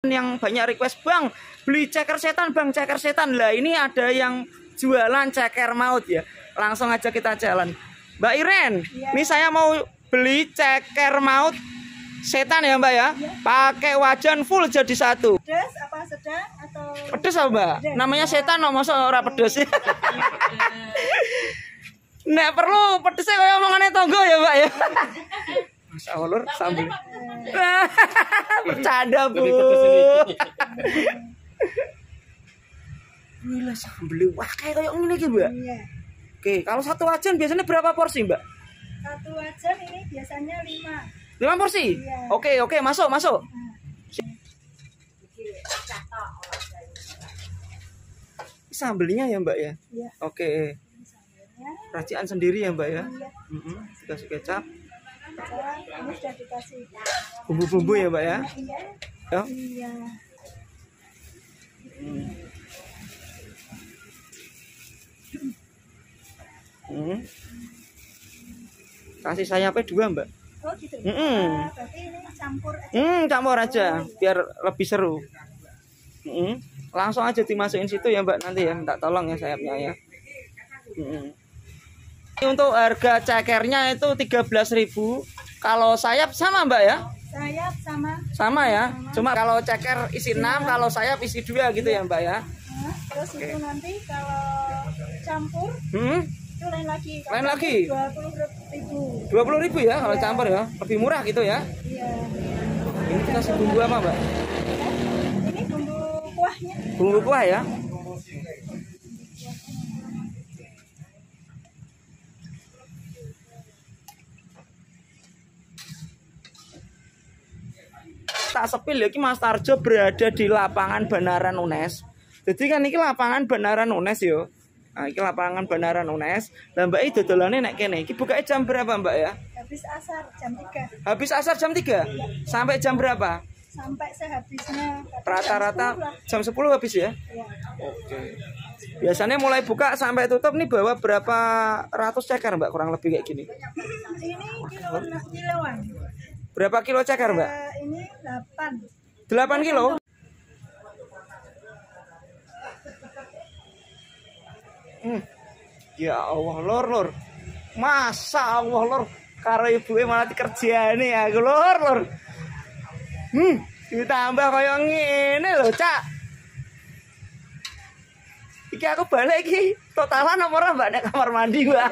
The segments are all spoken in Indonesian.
Yang banyak request, Bang, beli ceker setan, Bang, ceker setan. Lah ini ada yang jualan ceker maut ya. Langsung aja kita jalan. Mbak Iren, ya. Ini saya mau beli ceker maut setan ya, Mbak ya. Ya. Pakai wajan full jadi satu. Pedes apa sedang atau pedes apa, Mbak? Pedes. Namanya setan no, masa ora pedes ya. Nek perlu pedesnya kayak omongannya tonggo ya, Mbak ya. Masya Allah, sambal. Bercanda, Bu. Gila, sambal. Wah, kayak gini gitu, Mbak. Iya. Oke, kalau satu wajan biasanya berapa porsi, Mbak? Satu wajan ini biasanya 5. 5 porsi? Iya. Oke, masuk. Sambelnya ya, Mbak ya? Iya. Oke. Racikan sendiri ya, Mbak ya? Iya. Dikasih kecap. Ini sudah dikasih bumbu-bumbu ya, Mbak ya? Iya. Iya. Kasih sayapnya 2, Mbak. Oh gitu. Berarti ini campur aja. Campur aja, biar lebih seru. Langsung aja dimasukin situ ya, Mbak, nanti ya. Minta tolong ya sayapnya ya. Untuk harga cekernya itu 13.000. Kalau sayap sama, Mbak ya? Sayap sama ya. Cuma kalau ceker isi 6, kalau sayap isi 2 gitu ya, Mbak ya. Terus itu nanti kalau campur itu lain lagi. Lain lagi. 20.000. 20.000 ya kalau campur ya. Lebih murah gitu ya. Iya. Ini kita kasih bumbu apa, Mbak? Ini bumbu kuahnya. Bumbu kuah ya. Tak sepil ya, Mas Tarjo berada di lapangan Banaran UNES. Jadi kan ini lapangan Banaran UNES yo. Nah, ini lapangan Banaran UNES. Lah Mbak iki dodolane nek kene. Iki bukanya jam berapa, Mbak ya? Habis asar jam 3. Habis asar jam 3? Ya. Sampai jam berapa? Sampai sehabisnya. Rata-rata jam 10 habis ya? Ya. Oke. Biasanya mulai buka sampai tutup nih bawa berapa ratus ceker, Mbak, kurang lebih kayak gini? Ini kiloan. Berapa kilo ceker, Mbak? Ini 8. 8 kilo? Ya Allah, lor. Masa Allah, lor. Karo ibuke malah dikerjani aku, lor. Ditambah kaya ngene lho, Cak. Iki aku balik iki totalan apa ora, Mbak, nek kamar mandi, Mbak?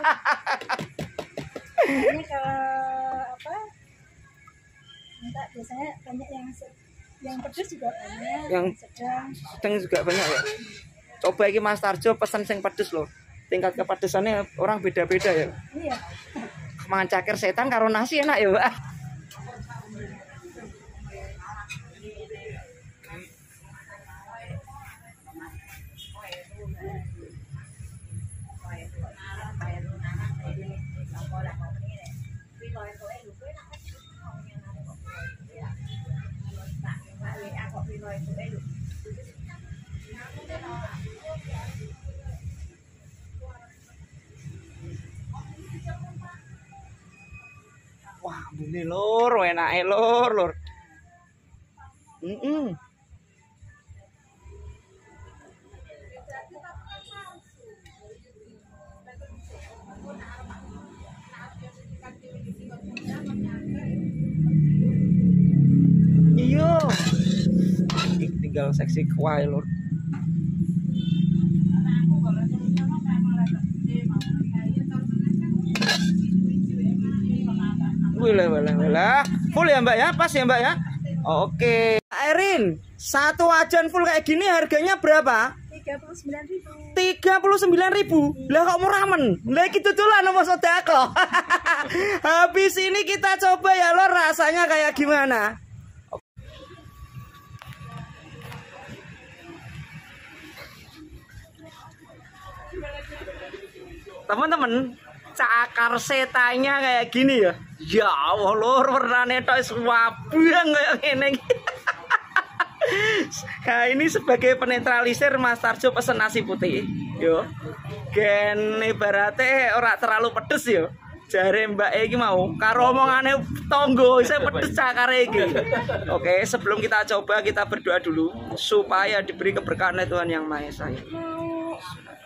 Ini kalau apa? Minta biasanya banyak yang pedes juga banyak, yang sedang juga banyak ya. Coba iki Mas Tarjo pesen sing pedes loh. Tingkat kepedesannya orang beda-beda ya. Iya. Mangan ceker setan karo nasi enak ya, Mbak. Wah, bune lur, enake lur. Iya. Tinggal seksi kuah lur. Wala. Full ya, Mbak ya? Pas ya, Mbak ya? Oke. Erin, satu wajan full kayak gini harganya berapa? 39.000. 39.000. Lah kok murah men? Lah iki tutulan apa sedekah? Habis ini kita coba ya lor, rasanya kayak gimana? Teman-teman, cakar setanya kayak gini ya. Ya Allah lur, warnane tok wabang kayak ngene. Nah, ini sebagai penetralisir Mas Tarjo pesen nasi putih. Yo. Gen ibaratnya ora terlalu pedes yo. Jare Mbak iki mau karo omongane tonggo saya pedes cakare iki. Oke, sebelum kita coba kita berdoa dulu supaya diberi keberkahan oleh Tuhan Yang Maha Esa. Mau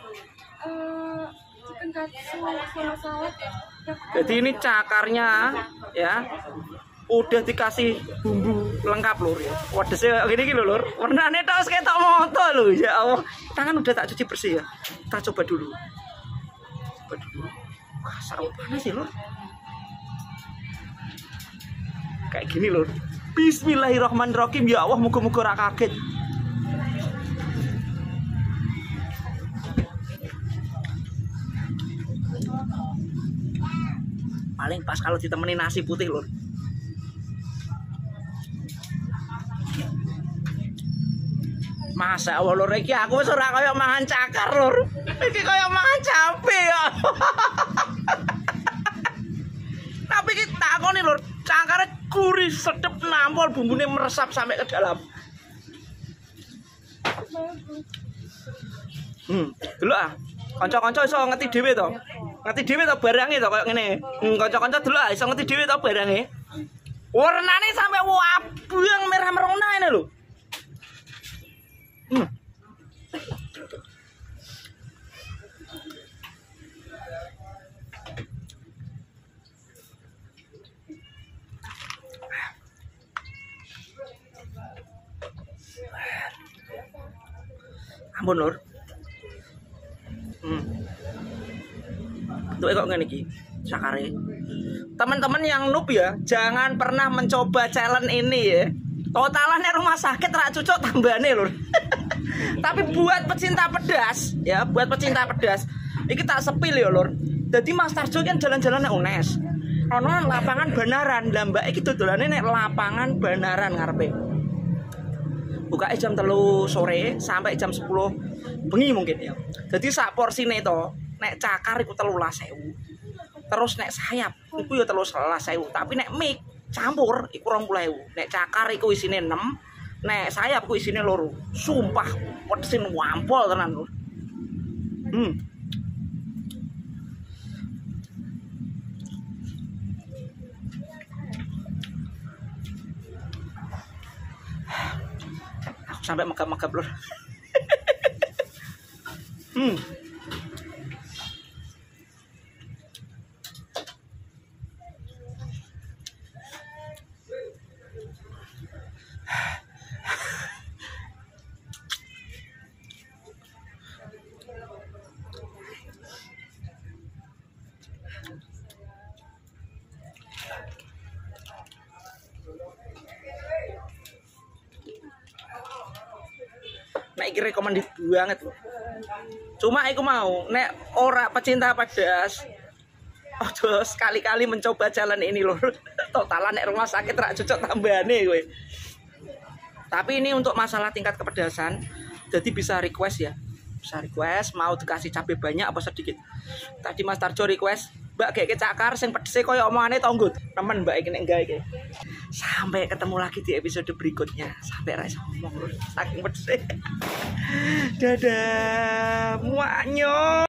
chicken katsu sama salad. Jadi ini cakarnya ya udah dikasih bumbu lengkap lur ya. Wedesnya gini lho lur. Warnane tok wis ketok moto lho. Ya Allah. Tangan udah tak cuci bersih ya. Kita coba dulu. Wah, sarung panas sih lur. Kayak gini lur. Bismillahirrahmanirrahim. Ya Allah, muga-muga ora kaget. Paling pas kalau ditemenin nasi putih lur. Masa Allah lur iki aku wis ora kaya mangan cakar lur. Iki kaya mangan cabe ya. Tapi iki takoni lur, cakare gurih sedep nampol bumbune meresap sampai ke dalam. Delok ah. Kanca-kanca iso ngerti dhewe to. Ngerti dhewe to barange to kaya ngene. Kanca-kanca delok ah iso ngerti dhewe to barange. Warnane sampai abang merah merona ini lho. Ampun lur. Tuh kok ngene iki sakare. Teman-teman yang noob ya, jangan pernah mencoba challenge ini ya. Totalannya rumah sakit rak cucuk tambane lur. Tapi buat pecinta pedas ya, buat pecinta pedas, iki tak sepil ya lur. Jadi Mas Tarjo kan jalan-jalan nek UNES. Ono lapangan Banaran, lah mbak iki dodolane nek lapangan Banaran ngarepe. Buka jam 3 sore sampai jam 10 bengi mungkin ya. Jadi sak porsine to, nek cakar iku 13.000. Terus nek sayap iku ya 13.000, tapi nek mik campur iku 20.000. Nek cakar iku isine 6, nek sayap iku isine 2. Sumpah pedesin wampol tenan lho. Aku sampai megap-megap lho. Nek iki recommended banget loh. Cuma aku mau nek ora pecinta pedas, ojo sekali-kali mencoba jalan ini lho. Totalan nek rumah sakit rak cocok tambahane kowe. Tapi ini untuk masalah tingkat kepedasan, jadi bisa request ya. Bisa request mau dikasih cabai banyak apa sedikit. Tadi Mas Tarjo request, Mbak kayak cakar sing pedese koyo omongane tonggo. Temen Mbak iki nek gawe iki. Sampai ketemu lagi di episode berikutnya. Sampai ra iso ngomong lho, saking pedese. Dadah, muaknyo.